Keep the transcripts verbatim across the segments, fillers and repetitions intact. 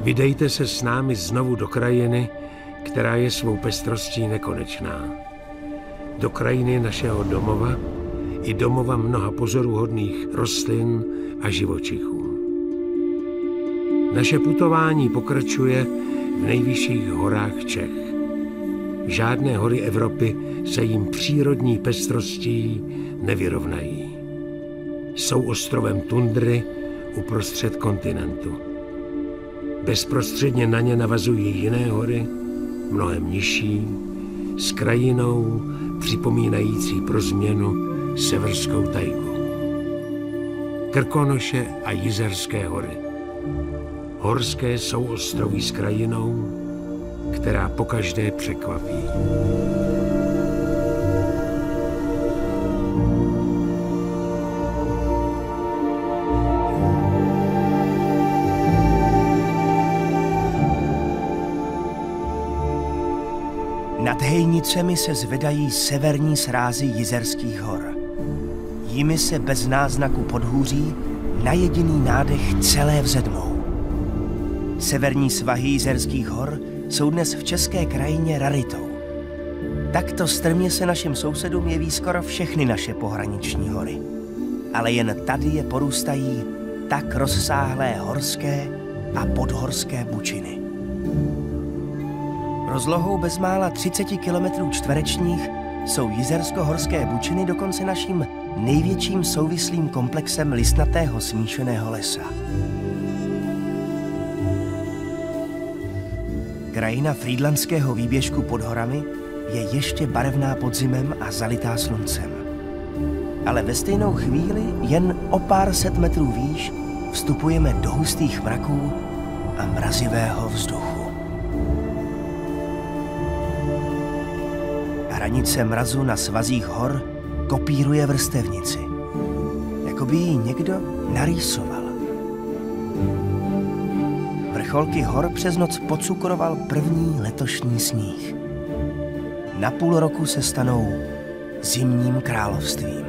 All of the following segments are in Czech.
Vydejte se s námi znovu do krajiny, která je svou pestrostí nekonečná. Do krajiny našeho domova i domova mnoha pozoruhodných rostlin a živočichů. Naše putování pokračuje v nejvyšších horách Čech. Žádné hory Evropy se jim přírodní pestrostí nevyrovnají. Jsou ostrovem tundry uprostřed kontinentu. Bezprostředně na ně navazují jiné hory, mnohem nižší, s krajinou připomínající pro změnu severskou tajgu. Krkonoše a Jizerské hory. Horské souostroví s krajinou, která pokaždé překvapí. Nad Hejnicemi se zvedají severní srázy Jizerských hor. Jimi se bez náznaku podhůří na jediný nádech celé vzedmou. Severní svahy Jizerských hor jsou dnes v české krajině raritou. Takto strmě se našim sousedům jeví skoro všechny naše pohraniční hory. Ale jen tady je porůstají tak rozsáhlé horské a podhorské bučiny. Rozlohou bezmála třicet kilometrů čtverečních jsou Jizersko-horské bučiny dokonce naším největším souvislým komplexem listnatého smíšeného lesa. Krajina frýdlantského výběžku pod horami je ještě barevná podzimem a zalitá sluncem. Ale ve stejnou chvíli, jen o pár set metrů výš, vstupujeme do hustých mraků a mrazivého vzduchu. Hranice mrazu na svazích hor kopíruje vrstevnici. Jako by ji někdo narýsoval. Vrcholky hor přes noc pocukroval první letošní sníh. Na půl roku se stanou zimním královstvím.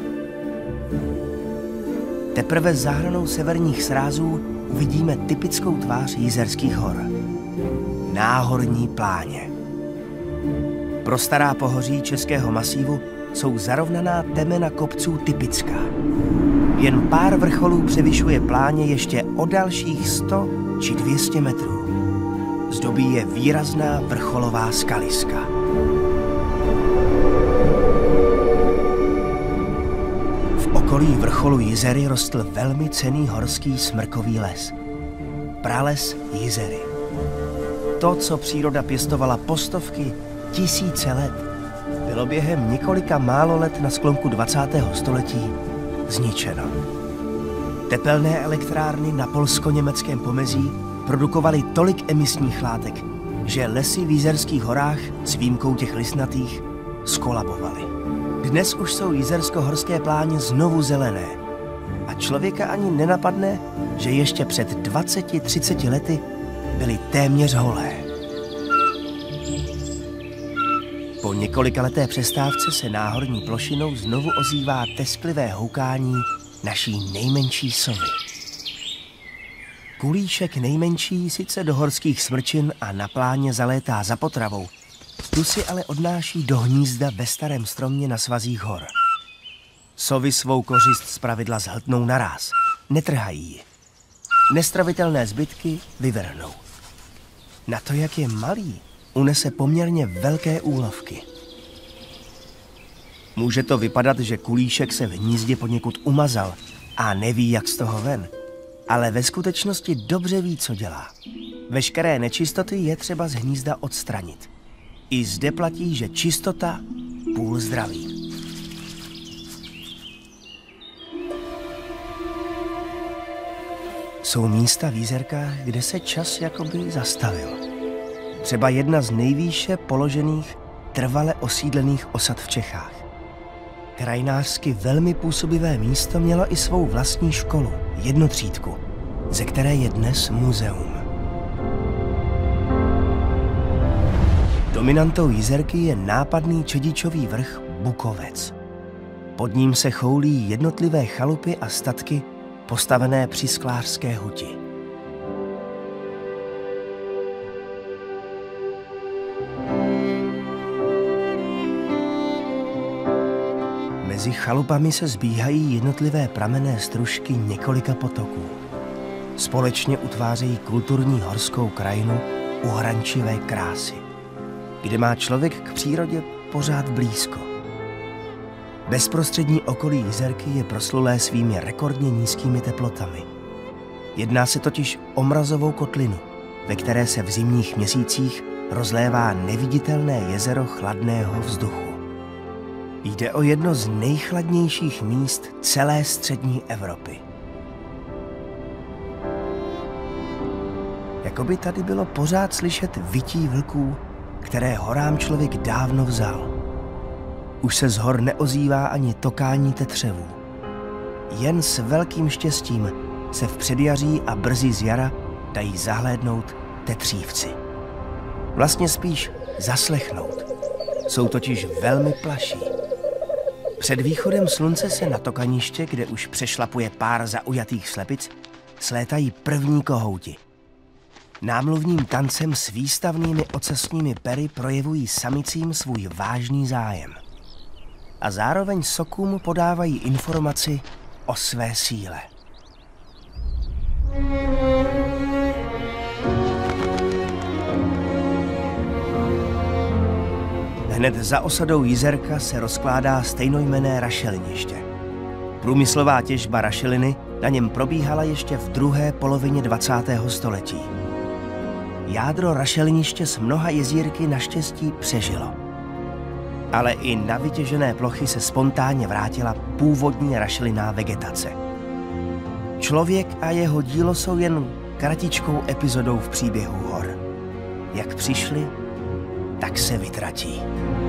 Teprve za hranou severních srázů uvidíme typickou tvář Jizerských hor. Náhorní pláně. Pro stará pohoří českého masívu jsou zarovnaná temena kopců typická. Jen pár vrcholů převyšuje pláně ještě o dalších sto či dvě stě metrů. Zdobí je výrazná vrcholová skaliska. V okolí vrcholu Jizery rostl velmi cenný horský smrkový les. Prales Jizery. To, co příroda pěstovala po stovky, tisíce let, bylo během několika málo let na sklonku dvacátého století zničeno. Tepelné elektrárny na polsko-německém pomezí produkovaly tolik emisních látek, že lesy v Jizerských horách s výjimkou těch listnatých skolabovaly. Dnes už jsou jizersko-horské pláně znovu zelené a člověka ani nenapadne, že ještě před dvaceti třiceti lety byly téměř holé. Po několikaleté přestávce se náhorní plošinou znovu ozývá tesklivé houkání naší nejmenší sovy. Kulíšek nejmenší sice do horských smrčin a na pláně zalétá za potravou, tu si ale odnáší do hnízda ve starém stromě na svazích hor. Sovy svou kořist zpravidla zhltnou naráz, netrhají ji. Nestravitelné zbytky vyvrhnou. Na to, jak je malý, unese poměrně velké úlovky. Může to vypadat, že kulíšek se v hnízdě poněkud umazal a neví, jak z toho ven, ale ve skutečnosti dobře ví, co dělá. Veškeré nečistoty je třeba z hnízda odstranit. I zde platí, že čistota půl zdraví. Jsou místa v Jizerkách, kde se čas jakoby zastavil. Třeba jedna z nejvýše položených, trvale osídlených osad v Čechách. Krajinářsky velmi působivé místo mělo i svou vlastní školu, jednotřídku, ze které je dnes muzeum. Dominantou Jizerky je nápadný čedičový vrch Bukovec. Pod ním se choulí jednotlivé chalupy a statky postavené při sklářské huti. Mezi chalupami se zbíhají jednotlivé pramenné stružky několika potoků. Společně utvářejí kulturní horskou krajinu uhrančivé krásy, kde má člověk k přírodě pořád blízko. Bezprostřední okolí Jizerky je proslulé svými rekordně nízkými teplotami. Jedná se totiž o mrazovou kotlinu, ve které se v zimních měsících rozlévá neviditelné jezero chladného vzduchu. Jde o jedno z nejchladnějších míst celé střední Evropy. Jakoby tady bylo pořád slyšet vytí vlků, které horám člověk dávno vzal. Už se z hor neozývá ani tokání tetřevů. Jen s velkým štěstím se v předjaří a brzy z jara dají zahlédnout tetřívci. Vlastně spíš zaslechnout. Jsou totiž velmi plaší. Před východem slunce se na tokaniště, kde už přešlapuje pár zaujatých slepic, slétají první kohouti. Námluvním tancem s výstavnými ocasními pery projevují samicím svůj vážný zájem. A zároveň sokům podávají informaci o své síle. Hned za osadou Jizerka se rozkládá stejnojmenné rašeliniště. Průmyslová těžba rašeliny na něm probíhala ještě v druhé polovině dvacátého století. Jádro rašeliniště s mnoha jezírky naštěstí přežilo. Ale i na vytěžené plochy se spontánně vrátila původní rašelinná vegetace. Člověk a jeho dílo jsou jen kratičkou epizodou v příběhu hor. Jak přišli, tak se vytratí.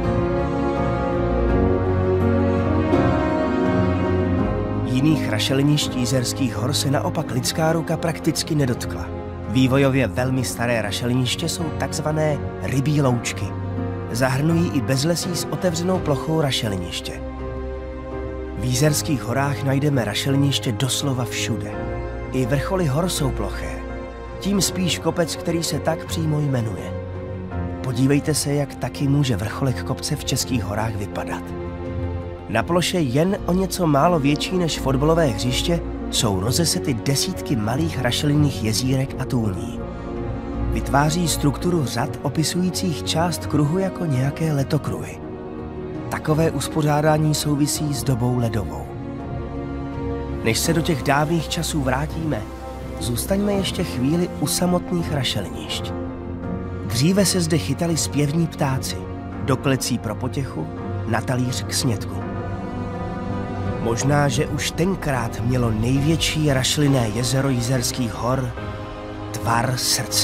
Jiných rašelinišť Jizerských hor se naopak lidská ruka prakticky nedotkla. Vývojově velmi staré rašeliniště jsou takzvané rybí loučky. Zahrnují i bezlesí s otevřenou plochou rašeliniště. V Jizerských horách najdeme rašeliniště doslova všude. I vrcholy hor jsou ploché. Tím spíš kopec, který se tak přímo jmenuje. Podívejte se, jak taky může vrcholek kopce v Českých horách vypadat. Na ploše jen o něco málo větší než fotbalové hřiště jsou rozesety desítky malých rašelinných jezírek a tůní. Vytváří strukturu řad opisujících část kruhu jako nějaké letokruhy. Takové uspořádání souvisí s dobou ledovou. Než se do těch dávných časů vrátíme, zůstaňme ještě chvíli u samotných rašelinišť. Dříve se zde chytali zpěvní ptáci, do klecí pro potěchu, na talíř k snědku. Možná, že už tenkrát mělo největší rašelinné jezero Jizerských hor tvar srdce.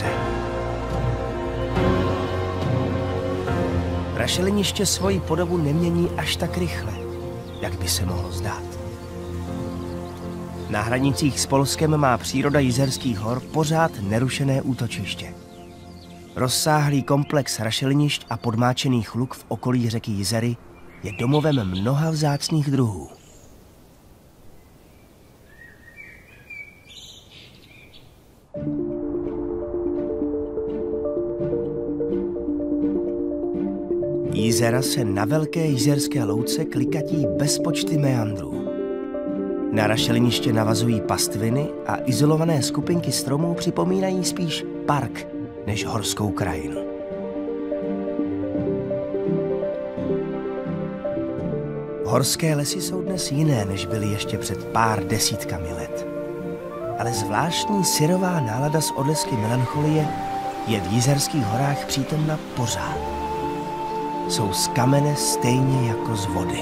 Rašeliniště svoji podobu nemění až tak rychle, jak by se mohlo zdát. Na hranicích s Polskem má příroda Jizerských hor pořád nerušené útočiště. Rozsáhlý komplex rašelinišť a podmáčených luk v okolí řeky Jizery je domovem mnoha vzácných druhů. Jizera se na velké jizerské louce klikatí bezpočty meandrů. Na rašeliniště navazují pastviny a izolované skupinky stromů připomínají spíš park než horskou krajinu. Horské lesy jsou dnes jiné, než byly ještě před pár desítkami let. Ale zvláštní syrová nálada z odlesky melancholie je v Jizerských horách přítomna pořád. Jsou z kamene stejně jako z vody.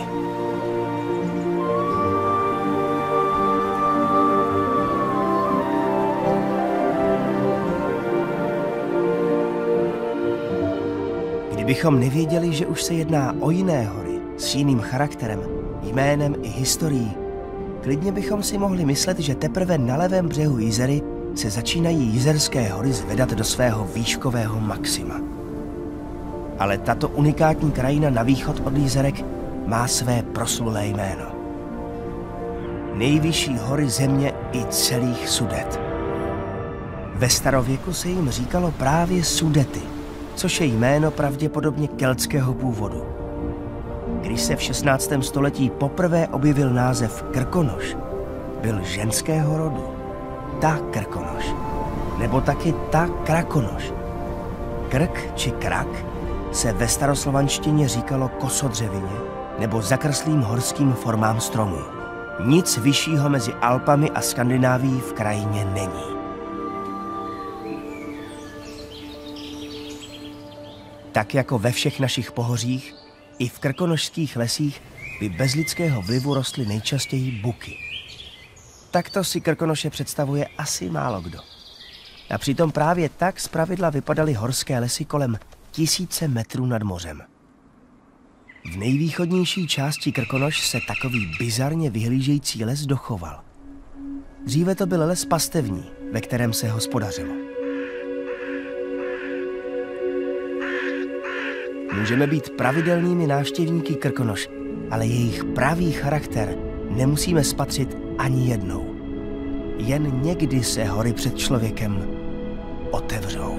Kdybychom nevěděli, že už se jedná o jiné hory s jiným charakterem, jménem i historií, klidně bychom si mohli myslet, že teprve na levém břehu Jizery se začínají Jizerské hory zvedat do svého výškového maxima. Ale tato unikátní krajina na východ od Jizerek má své proslulé jméno. Nejvyšší hory země i celých Sudet. Ve starověku se jim říkalo právě Sudety, což je jméno pravděpodobně keltského původu. Když se v šestnáctém století poprvé objevil název Krkonoš, byl ženského rodu. Ta Krkonoš. Nebo taky ta Krakonoš. Krk či krak se ve staroslovanštině říkalo kosodřevině nebo zakrslým horským formám stromů. Nic vyššího mezi Alpami a Skandinávií v krajině není. Tak jako ve všech našich pohořích, i v krkonošských lesích by bez lidského vlivu rostly nejčastěji buky. Takto si Krkonoše představuje asi málo kdo. A přitom právě tak zpravidla vypadaly horské lesy kolem tisíce metrů nad mořem. V nejvýchodnější části Krkonoš se takový bizarně vyhlížející les dochoval. Dříve to byl les pastevní, ve kterém se hospodařilo. Můžeme být pravidelnými návštěvníky Krkonoš, ale jejich pravý charakter nemusíme spatřit ani jednou. Jen někdy se hory před člověkem otevřou.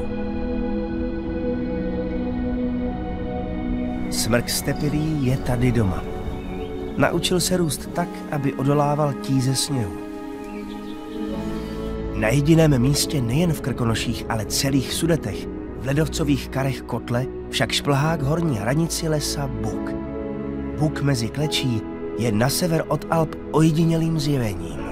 Smrk stepilý je tady doma. Naučil se růst tak, aby odolával tíze sněhu. Na jediném místě nejen v Krkonoších, ale celých Sudetech, v ledovcových karech kotle, však šplhá k horní hranici lesa buk. Buk mezi klečí je na sever od Alp ojedinělým zjevením.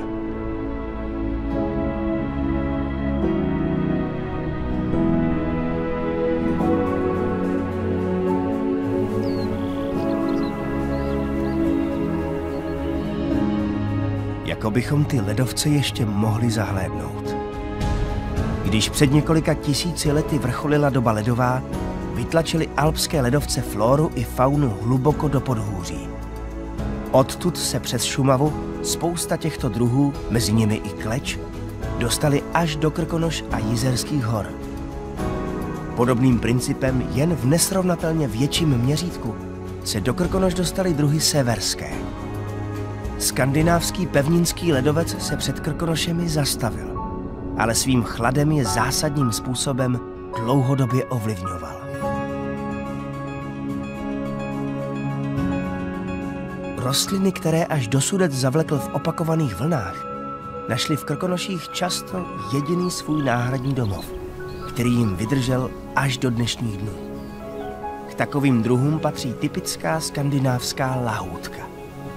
Jako bychom ty ledovce ještě mohli zahlédnout. Když před několika tisíci lety vrcholila doba ledová, vytlačili alpské ledovce floru i faunu hluboko do podhůří. Odtud se přes Šumavu spousta těchto druhů, mezi nimi i kleč, dostali až do Krkonoš a Jizerských hor. Podobným principem, jen v nesrovnatelně větším měřítku, se do Krkonoš dostali druhy severské. Skandinávský pevninský ledovec se před Krkonošemi zastavil, ale svým chladem je zásadním způsobem dlouhodobě ovlivňoval. Rostliny, které až dosud zavlekl v opakovaných vlnách, našli v Krkonoších často jediný svůj náhradní domov, který jim vydržel až do dnešních dnů. K takovým druhům patří typická skandinávská lahůdka.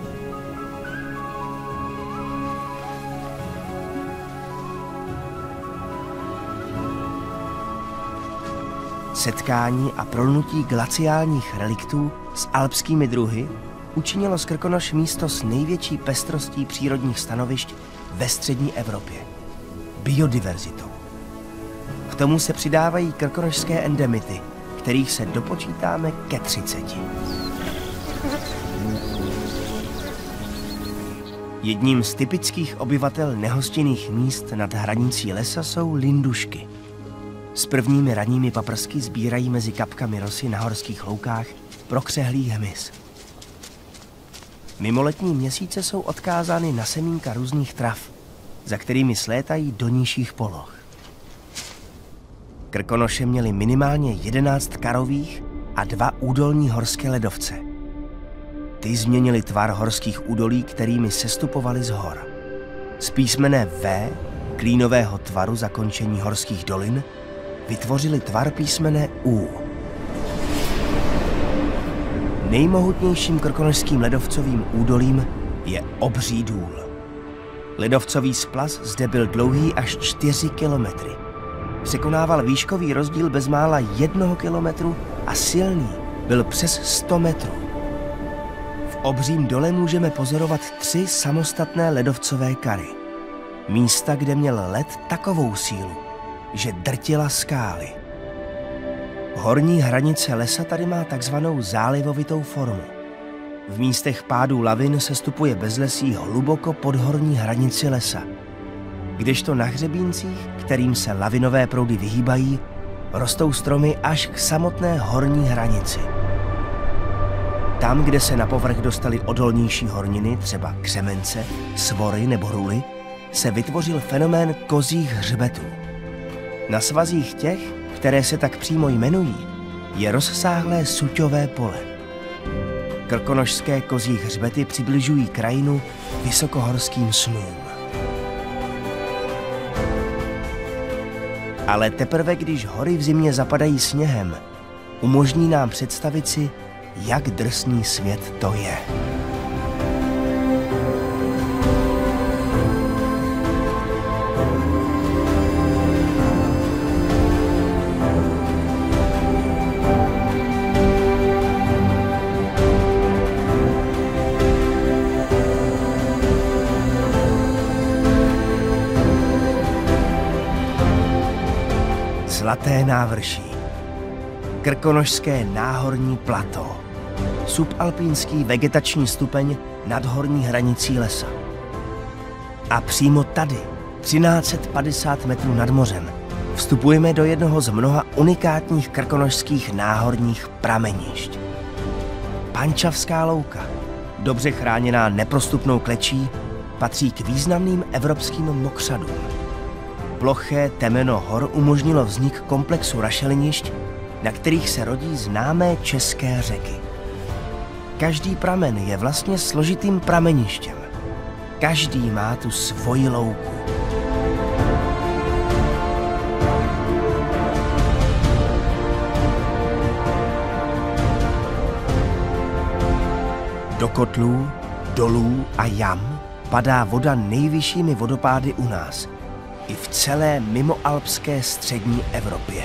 Setkání a prolnutí glaciálních reliktů s alpskými druhy učinilo z Krkonoš místo s největší pestrostí přírodních stanovišť ve střední Evropě. Biodiverzitou. K tomu se přidávají krkonošské endemity, kterých se dopočítáme ke třiceti. Jedním z typických obyvatel nehostinných míst nad hranicí lesa jsou lindušky. S prvními ranními paprsky sbírají mezi kapkami rosy na horských loukách prokřehlý hmyz. Mimoletní měsíce jsou odkázány na semínka různých trav, za kterými slétají do nižších poloh. Krkonoše měly minimálně jedenáct karových a dva údolní horské ledovce. Ty změnily tvar horských údolí, kterými sestupovaly z hor. Z písmene V, klínového tvaru zakončení horských dolin, vytvořili tvar písmene U. Nejmohutnějším krkonošským ledovcovým údolím je Obří důl. Ledovcový splaz zde byl dlouhý až čtyři kilometry. Překonával výškový rozdíl bezmála jednoho kilometru a silný byl přes sto metrů. V Obřím dole můžeme pozorovat tři samostatné ledovcové kary. Místa, kde měl led takovou sílu, že drtila skály. Horní hranice lesa tady má takzvanou zálivovitou formu. V místech pádů lavin sestupuje bezlesí hluboko pod horní hranici lesa. Kdežto na hřebíncích, kterým se lavinové proudy vyhýbají, rostou stromy až k samotné horní hranici. Tam, kde se na povrch dostaly odolnější horniny, třeba křemence, svory nebo ruly, se vytvořil fenomén kozích hřbetů. Na svazích těch, které se tak přímo jmenují, je rozsáhlé suťové pole. Krkonošské kozí hřbety přibližují krajinu vysokohorským snům. Ale teprve když hory v zimě zapadají sněhem, umožní nám představit si, jak drsný svět to je. Zlaté návrší, Krkonošské náhorní plato, subalpínský vegetační stupeň nad horní hranicí lesa. A přímo tady, třináct set padesát metrů nad mořem, vstupujeme do jednoho z mnoha unikátních krkonošských náhorních pramenišť. Pančavská louka, dobře chráněná neprostupnou klečí, patří k významným evropským mokřadům. Ploché temeno hor umožnilo vznik komplexu rašelinišť, na kterých se rodí známé české řeky. Každý pramen je vlastně složitým prameništěm. Každý má tu svoji louku. Do kotlů, dolů a jam padá voda nejvyššími vodopády u nás i v celé mimoalpské střední Evropě.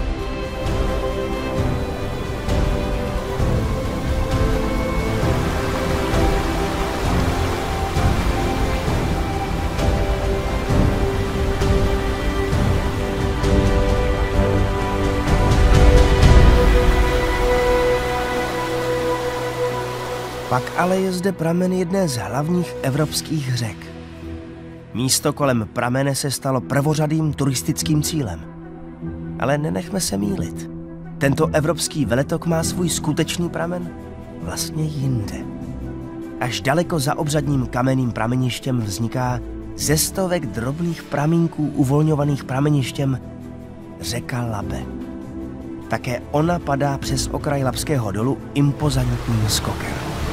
Pak ale je zde pramen jedné z hlavních evropských řek. Místo kolem pramene se stalo prvořadým turistickým cílem. Ale nenechme se mýlit. Tento evropský veletok má svůj skutečný pramen vlastně jinde. Až daleko za obřadním kamenným prameništěm vzniká ze stovek drobných pramínků uvolňovaných prameništěm řeka Labe. Také ona padá přes okraj Labského dolu impozantním skokem.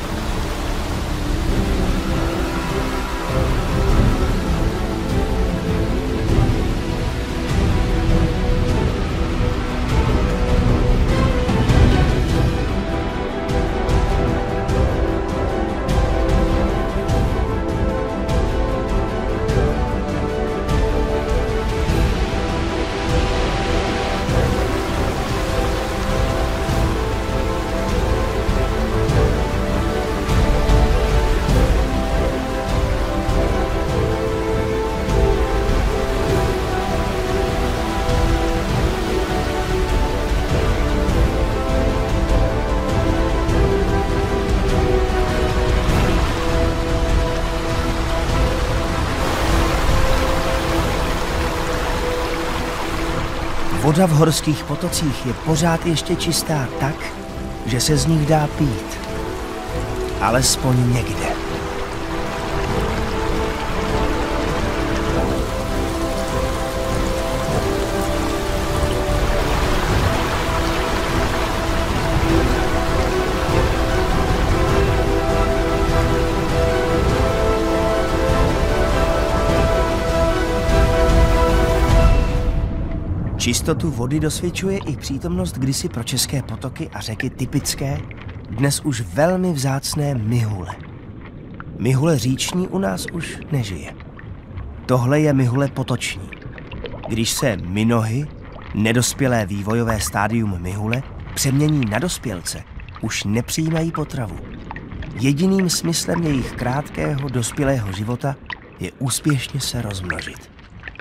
Voda v horských potocích je pořád ještě čistá tak, že se z nich dá pít. Alespoň někde. Čistotu vody dosvědčuje i přítomnost kdysi pro české potoky a řeky typické, dnes už velmi vzácné mihule. Mihule říční u nás už nežije. Tohle je mihule potoční. Když se minohy, nedospělé vývojové stádium mihule, přemění na dospělce, už nepřijímají potravu. Jediným smyslem jejich krátkého dospělého života je úspěšně se rozmnožit.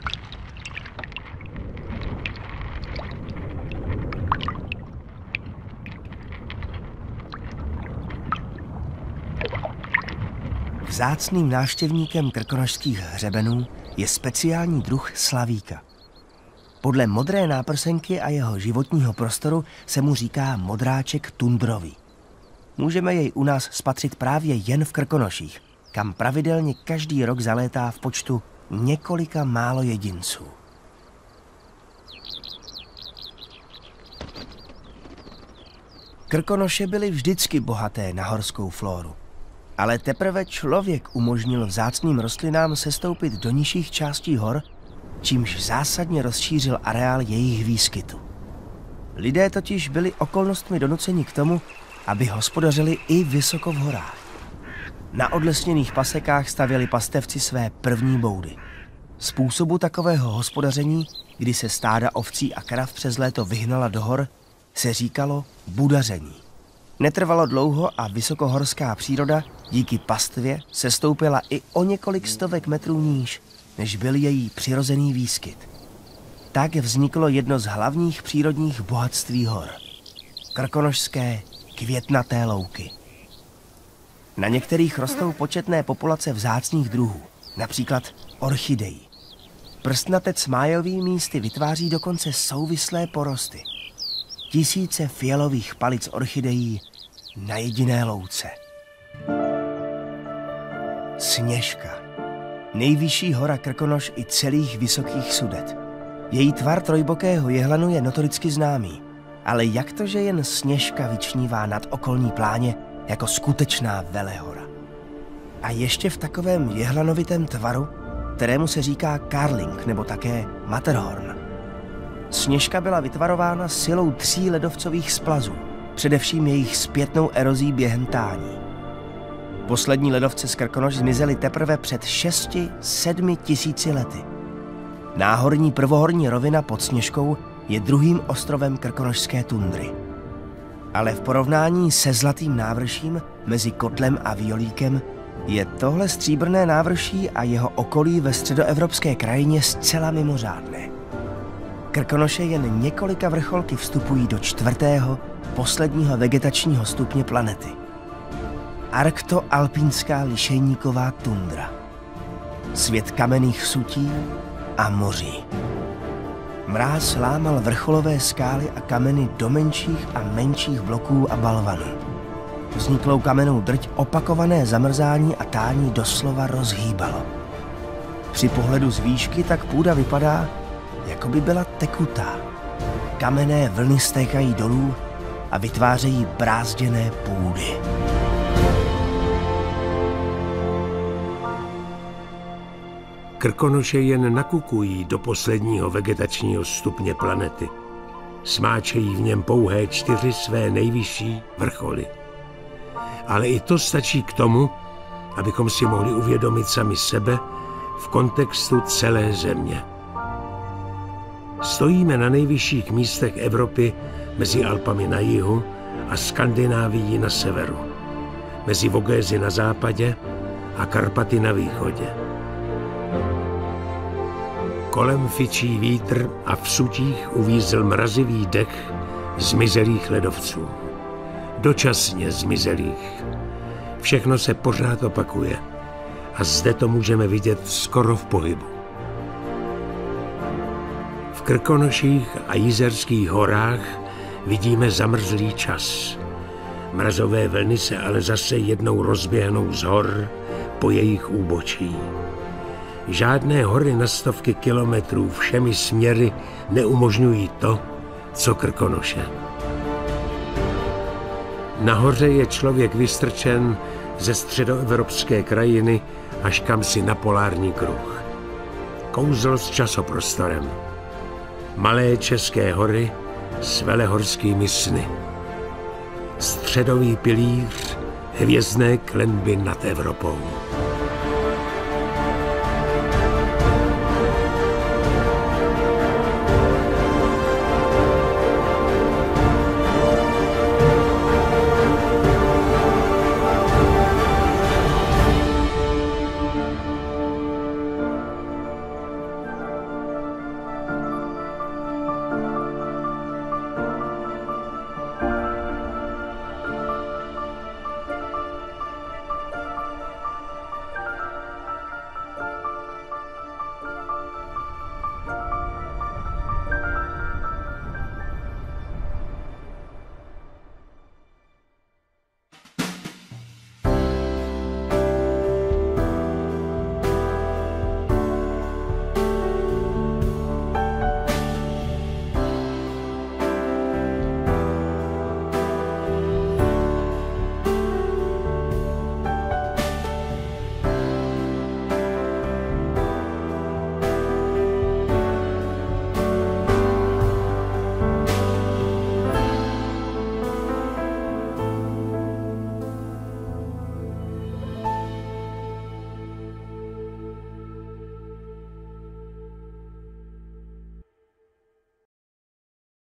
Vzácným návštěvníkem krkonošských hřebenů je speciální druh slavíka. Podle modré náprsenky a jeho životního prostoru se mu říká modráček tundrový. Můžeme jej u nás spatřit právě jen v Krkonoších, kam pravidelně každý rok zalétá v počtu několika málo jedinců. Krkonoše byly vždycky bohaté na horskou flóru. Ale teprve člověk umožnil vzácným rostlinám sestoupit do nižších částí hor, čímž zásadně rozšířil areál jejich výskytu. Lidé totiž byli okolnostmi donuceni k tomu, aby hospodařili i vysoko v horách. Na odlesněných pasekách stavěli pastevci své první boudy. Způsobu takového hospodaření, kdy se stáda ovcí a krav přes léto vyhnala do hor, se říkalo budaření. Netrvalo dlouho a vysokohorská příroda díky pastvě sestoupila i o několik stovek metrů níž, než byl její přirozený výskyt. Tak vzniklo jedno z hlavních přírodních bohatství hor. Krkonošské květnaté louky. Na některých rostou početné populace vzácných druhů, například orchidejí. Prstnatec májový místy vytváří dokonce souvislé porosty. Tisíce fialových palic orchidejí na jediné louce. Sněžka. Nejvyšší hora Krkonoš i celých Vysokých Sudet. Její tvar trojbokého jehlanu je notoricky známý. Ale jak to, že jen Sněžka vyčnívá nad okolní pláně jako skutečná velehora? A ještě v takovém jehlanovitém tvaru, kterému se říká Karling nebo také Matterhorn. Sněžka byla vytvarována silou tří ledovcových splazů, především jejich zpětnou erozí během tání. Poslední ledovce z Krkonoš zmizely teprve před šesti, sedmi tisíci lety. Náhorní prvohorní rovina pod Sněžkou je druhým ostrovem krkonošské tundry. Ale v porovnání se Zlatým návrším mezi Kotlem a Violíkem je tohle stříbrné návrší a jeho okolí ve středoevropské krajině zcela mimořádné. Krkonoše jen několika vrcholky vstupují do čtvrtého, posledního vegetačního stupně planety. Arktoalpínská lišejníková tundra. Svět kamenných sutí a moří. Mráz lámal vrcholové skály a kameny do menších a menších bloků a balvanů. Vzniklou kamennou drť opakované zamrzání a tání doslova rozhýbalo. Při pohledu z výšky tak půda vypadá, jako by byla tekutá. Kamenné vlny stékají dolů a vytvářejí brázděné půdy. Krkonoše jen nakukují do posledního vegetačního stupně planety. Smáčejí v něm pouhé čtyři své nejvyšší vrcholy. Ale i to stačí k tomu, abychom si mohli uvědomit sami sebe v kontextu celé země. Stojíme na nejvyšších místech Evropy mezi Alpami na jihu a Skandinávií na severu, mezi Vogézy na západě a Karpaty na východě. Kolem fičí vítr a v sutích uvízl mrazivý dech zmizelých ledovců. Dočasně zmizelých. Všechno se pořád opakuje a zde to můžeme vidět skoro v pohybu. V Krkonoších a Jizerských horách vidíme zamrzlý čas. Mrazové vlny se ale zase jednou rozběhnou z hor po jejich úbočí. Žádné hory na stovky kilometrů všemi směry neumožňují to, co Krkonoše. Nahoře je člověk vystrčen ze středoevropské krajiny až kamsi na polární kruh. Kouzlo s časoprostorem. Malé české hory s velehorskými sny. Středový pilíř hvězdné klenby nad Evropou.